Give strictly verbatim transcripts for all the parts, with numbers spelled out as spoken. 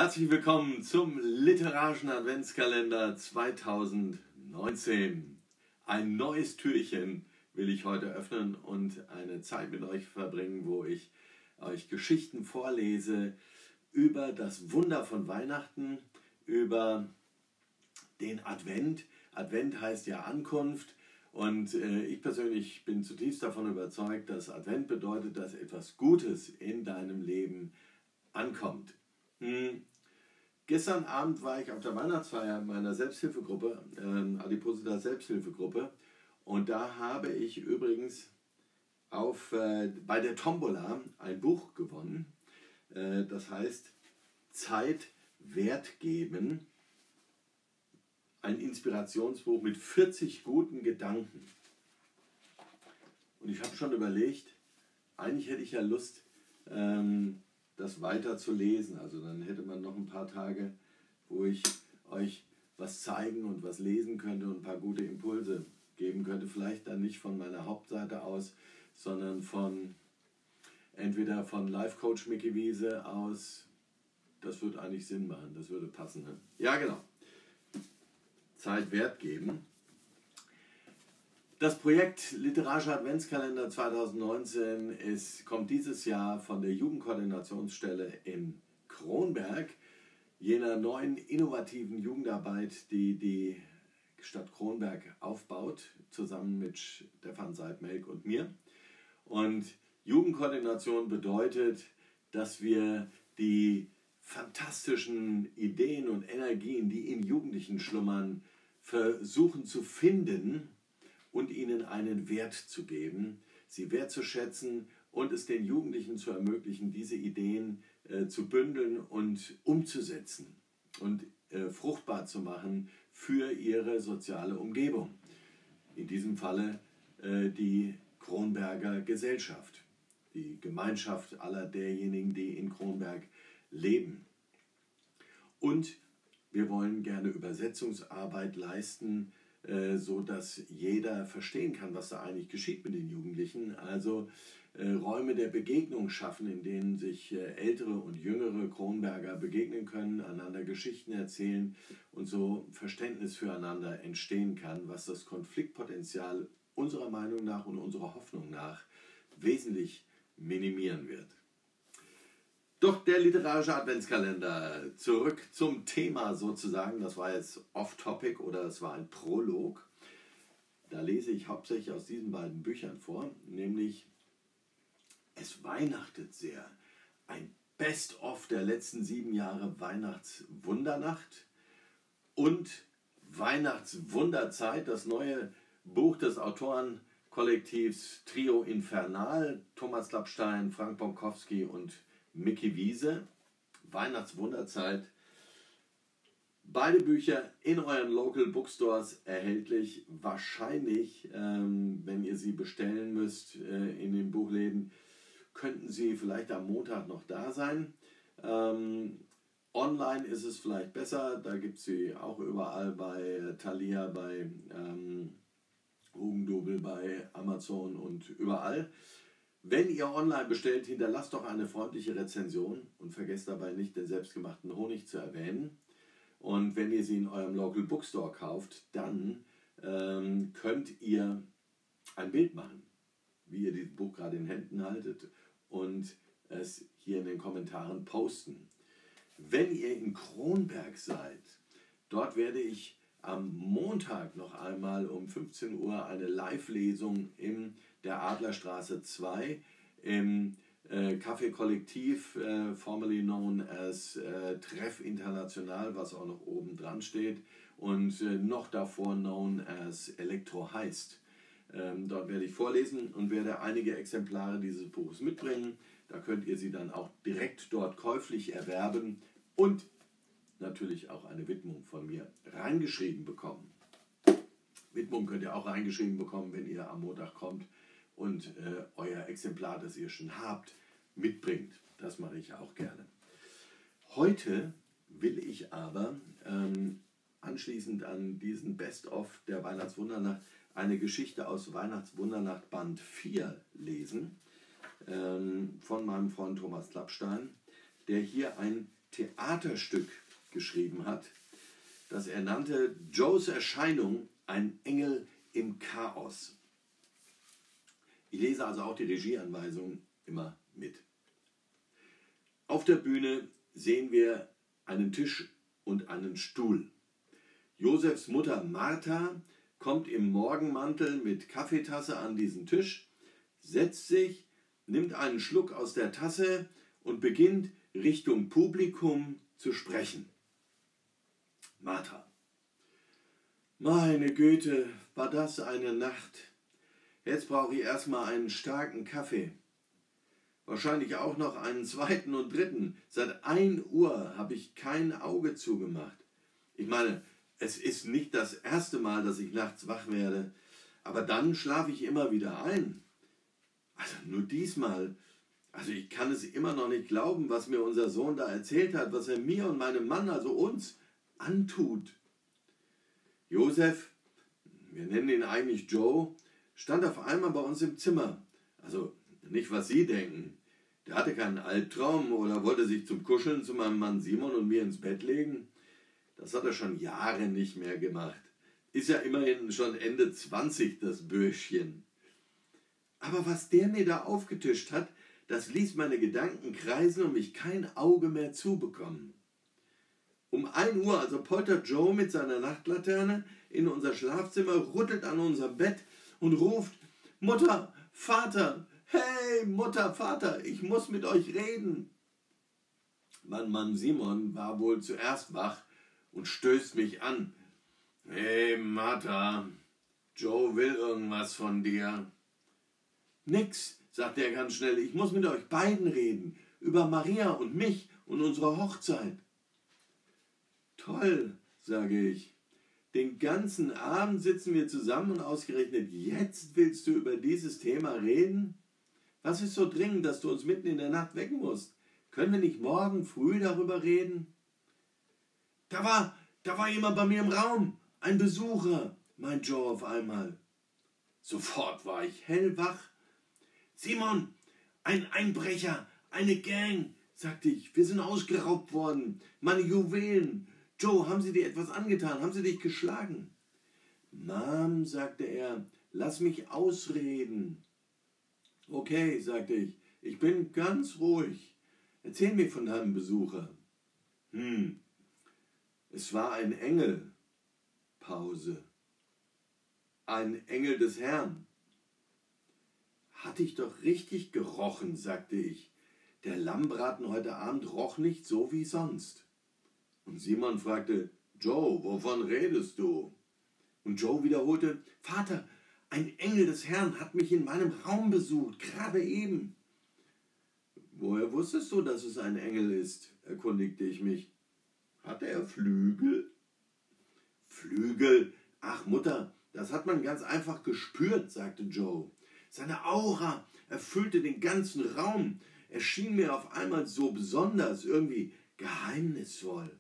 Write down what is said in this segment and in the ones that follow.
Herzlich willkommen zum literarischen Adventskalender zweitausendneunzehn. Ein neues Türchen will ich heute öffnen und eine Zeit mit euch verbringen, wo ich euch Geschichten vorlese über das Wunder von Weihnachten, über den Advent. Advent heißt ja Ankunft und äh, ich persönlich bin zutiefst davon überzeugt, dass Advent bedeutet, dass etwas Gutes in deinem Leben ankommt. Hm. Gestern Abend war ich auf der Weihnachtsfeier meiner Selbsthilfegruppe, äh, Adipositas Selbsthilfegruppe, und da habe ich übrigens auf, äh, bei der Tombola ein Buch gewonnen, äh, das heißt Zeit Wert geben, ein Inspirationsbuch mit vierzig guten Gedanken. Und ich habe schon überlegt, eigentlich hätte ich ja Lust, ähm, das weiter zu lesen. Also dann hätte man noch ein paar Tage, wo ich euch was zeigen und was lesen könnte und ein paar gute Impulse geben könnte. Vielleicht dann nicht von meiner Hauptseite aus, sondern von entweder von Life Coach Micky Wiese aus. Das würde eigentlich Sinn machen, das würde passen. Ne? Ja, genau. Zeit Wert geben. Das Projekt Literarischer Adventskalender zweitausendneunzehn ist, kommt dieses Jahr von der Jugendkoordinationsstelle in Kronberg, jener neuen innovativen Jugendarbeit, die die Stadt Kronberg aufbaut, zusammen mit Stefan Seidmelk und mir. Und Jugendkoordination bedeutet, dass wir die fantastischen Ideen und Energien, die in Jugendlichen schlummern, versuchen zu finden und ihnen einen Wert zu geben, sie wertzuschätzen und es den Jugendlichen zu ermöglichen, diese Ideen äh, zu bündeln und umzusetzen und äh, fruchtbar zu machen für ihre soziale Umgebung. In diesem Falle äh, die Kronberger Gesellschaft, die Gemeinschaft aller derjenigen, die in Kronberg leben. Und wir wollen gerne Übersetzungsarbeit leisten, so dass jeder verstehen kann, was da eigentlich geschieht mit den Jugendlichen. Also äh, Räume der Begegnung schaffen, in denen sich äh, ältere und jüngere Kronberger begegnen können, einander Geschichten erzählen und so Verständnis füreinander entstehen kann, was das Konfliktpotenzial unserer Meinung nach und unserer Hoffnung nach wesentlich minimieren wird. Doch der literarische Adventskalender, zurück zum Thema sozusagen, das war jetzt off-topic oder es war ein Prolog. Da lese ich hauptsächlich aus diesen beiden Büchern vor, nämlich Es weihnachtet sehr, ein Best-of der letzten sieben Jahre Weihnachtswundernacht und Weihnachtswunderzeit, das neue Buch des Autorenkollektivs Trio Infernal, Thomas Klappstein, Frank Bonkowski und Micky Wiese, Weihnachtswunderzeit. Beide Bücher in euren Local Bookstores erhältlich. Wahrscheinlich, ähm, wenn ihr sie bestellen müsst äh, in den Buchläden, könnten sie vielleicht am Montag noch da sein. Ähm, online ist es vielleicht besser. Da gibt es sie auch überall bei Thalia, bei ähm, Hugendubel, bei Amazon und überall. Wenn ihr online bestellt, hinterlasst doch eine freundliche Rezension und vergesst dabei nicht, den selbstgemachten Honig zu erwähnen. Und wenn ihr sie in eurem Local Bookstore kauft, dann ähm, könnt ihr ein Bild machen, wie ihr dieses Buch gerade in Händen haltet und es hier in den Kommentaren posten. Wenn ihr in Kronberg seid, dort werde ich am Montag noch einmal um fünfzehn Uhr eine Live-Lesung in der Adlerstraße zwei im äh, Café Kollektiv, äh, formerly known as äh, Treff International, was auch noch oben dran steht, und äh, noch davor known as Elektro heißt. Ähm, dort werde ich vorlesen und werde einige Exemplare dieses Buches mitbringen. Da könnt ihr sie dann auch direkt dort käuflich erwerben und natürlich auch eine Widmung von mir reingeschrieben bekommen. Widmung könnt ihr auch reingeschrieben bekommen, wenn ihr am Montag kommt und äh, euer Exemplar, das ihr schon habt, mitbringt. Das mache ich auch gerne. Heute will ich aber ähm, anschließend an diesen Best-of der Weihnachtswundernacht eine Geschichte aus Weihnachtswundernacht Band vier lesen, ähm, von meinem Freund Thomas Klappstein, der hier ein Theaterstück geschrieben hat, das er nannte Joes Erscheinung, ein Engel im Chaos. Ich lese also auch die Regieanweisungen immer mit. Auf der Bühne sehen wir einen Tisch und einen Stuhl. Josefs Mutter Martha kommt im Morgenmantel mit Kaffeetasse an diesen Tisch, setzt sich, nimmt einen Schluck aus der Tasse und beginnt Richtung Publikum zu sprechen. Martha: Meine Güte, war das eine Nacht. Jetzt brauche ich erstmal einen starken Kaffee. Wahrscheinlich auch noch einen zweiten und dritten. Seit ein Uhr habe ich kein Auge zugemacht. Ich meine, es ist nicht das erste Mal, dass ich nachts wach werde, aber dann schlafe ich immer wieder ein. Also nur diesmal. Also ich kann es immer noch nicht glauben, was mir unser Sohn da erzählt hat, was er mir und meinem Mann, also uns, antut. Josef, wir nennen ihn eigentlich Joe, stand auf einmal bei uns im Zimmer. Also nicht, was Sie denken. Der hatte keinen Albtraum oder wollte sich zum Kuscheln zu meinem Mann Simon und mir ins Bett legen. Das hat er schon Jahre nicht mehr gemacht. Ist ja immerhin schon Ende zwanzig, das Bürschchen. Aber was der mir da aufgetischt hat, das ließ meine Gedanken kreisen und mich kein Auge mehr zubekommen. Um ein Uhr also poltert Joe mit seiner Nachtlaterne in unser Schlafzimmer, rüttelt an unser Bett und ruft: Mutter, Vater, hey, Mutter, Vater, ich muss mit euch reden. Mein Mann Simon war wohl zuerst wach und stößt mich an. Hey, Martha, Joe will irgendwas von dir. Nix, sagt er ganz schnell, ich muss mit euch beiden reden, über Maria und mich und unsere Hochzeit. Toll, sage ich. Den ganzen Abend sitzen wir zusammen und ausgerechnet jetzt willst du über dieses Thema reden? Was ist so dringend, dass du uns mitten in der Nacht wecken musst? Können wir nicht morgen früh darüber reden? Da war, da war jemand bei mir im Raum, ein Besucher, meint Joe auf einmal. Sofort war ich hellwach. Simon, ein Einbrecher, eine Gang, sagte ich. Wir sind ausgeraubt worden, meine Juwelen. Joe, haben sie dir etwas angetan? Haben sie dich geschlagen? Mom, sagte er, lass mich ausreden. Okay, sagte ich, ich bin ganz ruhig. Erzähl mir von deinem Besucher. Hm, es war ein Engel. Pause. Ein Engel des Herrn. Hatte ich doch richtig gerochen, sagte ich. Der Lammbraten heute Abend roch nicht so wie sonst. Und Simon fragte, Joe, wovon redest du? Und Joe wiederholte, Vater, ein Engel des Herrn hat mich in meinem Raum besucht, gerade eben. Woher wusstest du, dass es ein Engel ist? Erkundigte ich mich. Hatte er Flügel? Flügel? Ach Mutter, das hat man ganz einfach gespürt, sagte Joe. Seine Aura erfüllte den ganzen Raum. Er schien mir auf einmal so besonders, irgendwie geheimnisvoll.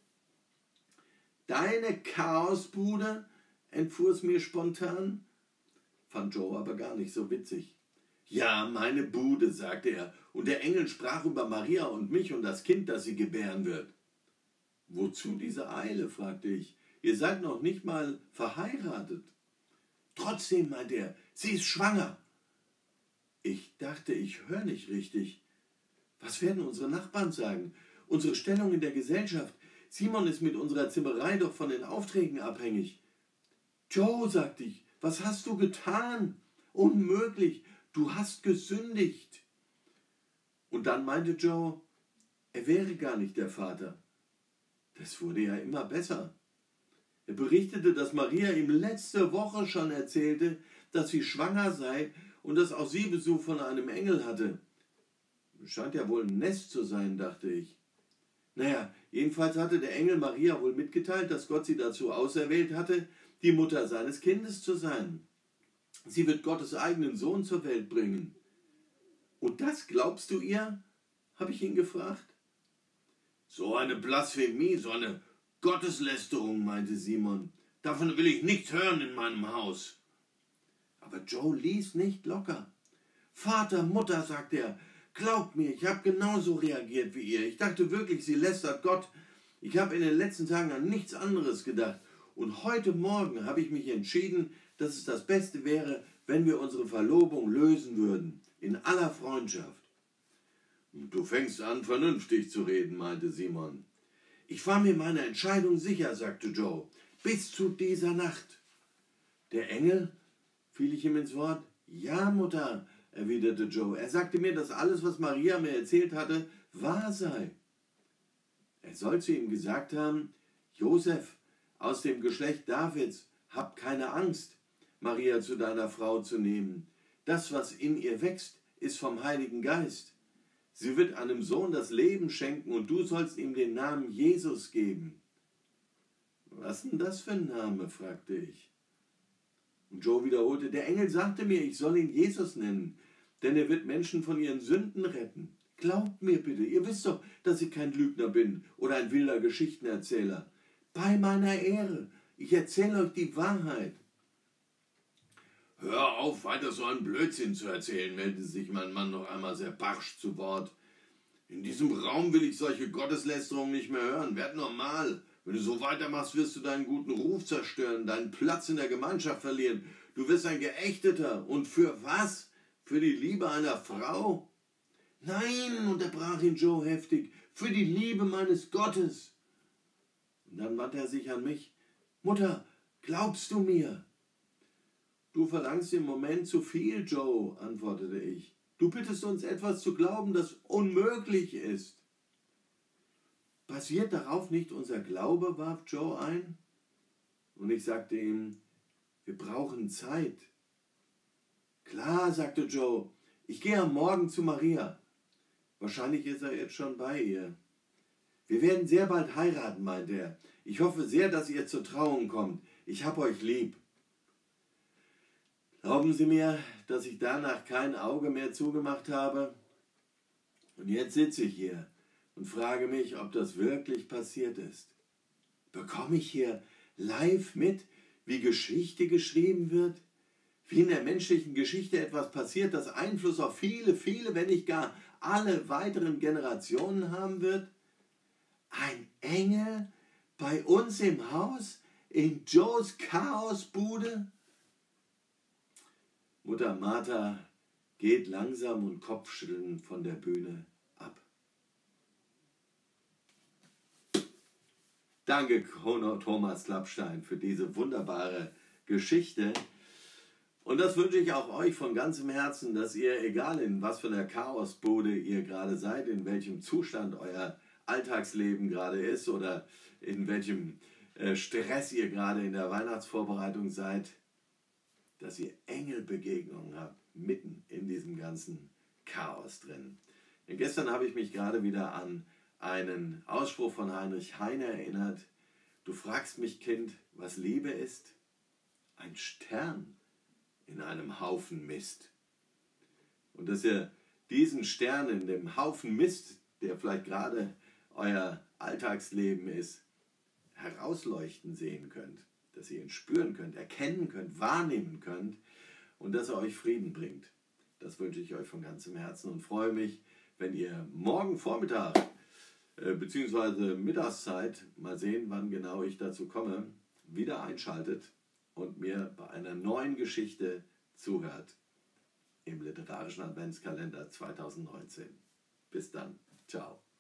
Deine Chaosbude? Entfuhr es mir spontan. Fand Joe aber gar nicht so witzig. Ja, meine Bude, sagte er, und der Engel sprach über Maria und mich und das Kind, das sie gebären wird. Wozu diese Eile, fragte ich. Ihr seid noch nicht mal verheiratet. Trotzdem, meinte er, sie ist schwanger. Ich dachte, ich höre nicht richtig. Was werden unsere Nachbarn sagen? Unsere Stellung in der Gesellschaft? Simon ist mit unserer Zimmerei doch von den Aufträgen abhängig. Joe, sagte ich, was hast du getan? Unmöglich, du hast gesündigt. Und dann meinte Joe, er wäre gar nicht der Vater. Das wurde ja immer besser. Er berichtete, dass Maria ihm letzte Woche schon erzählte, dass sie schwanger sei und dass auch sie Besuch von einem Engel hatte. Scheint ja wohl ein Nest zu sein, dachte ich. Naja, jedenfalls hatte der Engel Maria wohl mitgeteilt, dass Gott sie dazu auserwählt hatte, die Mutter seines Kindes zu sein. Sie wird Gottes eigenen Sohn zur Welt bringen. Und das glaubst du ihr? Habe ich ihn gefragt. So eine Blasphemie, so eine Gotteslästerung, meinte Simon. Davon will ich nichts hören in meinem Haus. Aber Joe ließ nicht locker. Vater, Mutter, sagte er, Glaubt mir, ich habe genauso reagiert wie ihr. Ich dachte wirklich, sie lästert Gott. Ich habe in den letzten Tagen an nichts anderes gedacht. Und heute Morgen habe ich mich entschieden, dass es das Beste wäre, wenn wir unsere Verlobung lösen würden. In aller Freundschaft. Du fängst an, vernünftig zu reden, meinte Simon. Ich war mir meiner Entscheidung sicher, sagte Joe. Bis zu dieser Nacht. Der Engel? Fiel ich ihm ins Wort. Ja, Mutter, erwiderte Joe. Er sagte mir, dass alles, was Maria mir erzählt hatte, wahr sei. Er soll zu ihm gesagt haben, Josef, aus dem Geschlecht Davids, hab keine Angst, Maria zu deiner Frau zu nehmen. Das, was in ihr wächst, ist vom Heiligen Geist. Sie wird einem Sohn das Leben schenken und du sollst ihm den Namen Jesus geben. Was denn das für ein Name? Fragte ich. Und Joe wiederholte, der Engel sagte mir, ich soll ihn Jesus nennen, denn er wird Menschen von ihren Sünden retten. Glaubt mir bitte, ihr wisst doch, dass ich kein Lügner bin oder ein wilder Geschichtenerzähler. Bei meiner Ehre, ich erzähle euch die Wahrheit. Hör auf, weiter so einen Blödsinn zu erzählen, meldete sich mein Mann noch einmal sehr barsch zu Wort. In diesem Raum will ich solche Gotteslästerungen nicht mehr hören. Werd normal. Wenn du so weitermachst, wirst du deinen guten Ruf zerstören, deinen Platz in der Gemeinschaft verlieren. Du wirst ein Geächteter. Und für was? Für die Liebe einer Frau? Nein, unterbrach ihn Joe heftig, für die Liebe meines Gottes. Und dann wandte er sich an mich. Mutter, glaubst du mir? Du verlangst im Moment zu viel, Joe, antwortete ich. Du bittest uns etwas zu glauben, das unmöglich ist. Basiert darauf nicht unser Glaube, warf Joe ein. Und ich sagte ihm, wir brauchen Zeit. Klar, sagte Joe, ich gehe am Morgen zu Maria. Wahrscheinlich ist er jetzt schon bei ihr. Wir werden sehr bald heiraten, meinte er. Ich hoffe sehr, dass ihr zur Trauung kommt. Ich hab euch lieb. Glauben Sie mir, dass ich danach kein Auge mehr zugemacht habe? Und jetzt sitze ich hier und frage mich, ob das wirklich passiert ist. Bekomme ich hier live mit, wie Geschichte geschrieben wird? Wie in der menschlichen Geschichte etwas passiert, das Einfluss auf viele, viele, wenn nicht gar alle weiteren Generationen haben wird? Ein Engel bei uns im Haus, in Joes Chaosbude? Mutter Martha geht langsam und kopfschüttelnd von der Bühne ab. Danke, Thomas Klappstein, für diese wunderbare Geschichte. Und das wünsche ich auch euch von ganzem Herzen, dass ihr, egal in was für einer Chaosbude ihr gerade seid, in welchem Zustand euer Alltagsleben gerade ist oder in welchem äh, Stress ihr gerade in der Weihnachtsvorbereitung seid, dass ihr Engelbegegnungen habt, mitten in diesem ganzen Chaos drin. Denn gestern habe ich mich gerade wieder an einen Ausspruch von Heinrich Heine erinnert. Du fragst mich, Kind, was Liebe ist? Ein Stern in einem Haufen Mist. Und dass ihr diesen Stern in dem Haufen Mist, der vielleicht gerade euer Alltagsleben ist, herausleuchten sehen könnt, dass ihr ihn spüren könnt, erkennen könnt, wahrnehmen könnt und dass er euch Frieden bringt. Das wünsche ich euch von ganzem Herzen und freue mich, wenn ihr morgen Vormittag äh, bzw. Mittagszeit, mal sehen, wann genau ich dazu komme, wieder einschaltet und mir bei einer neuen Geschichte zuhört im literarischen Adventskalender zweitausendneunzehn. Bis dann. Ciao.